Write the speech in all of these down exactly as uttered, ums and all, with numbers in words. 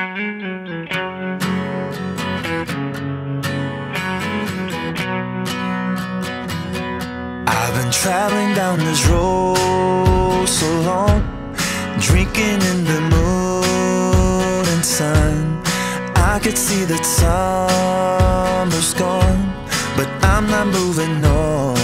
I've been traveling down this road so long, drinking in the moon and sun. I could see that summer's gone, but I'm not moving on.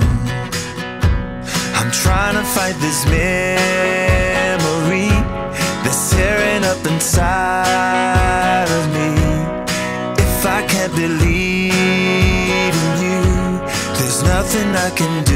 I'm trying to fight this memory that's tearing up inside of me. If I can't believe in you, there's nothing I can do.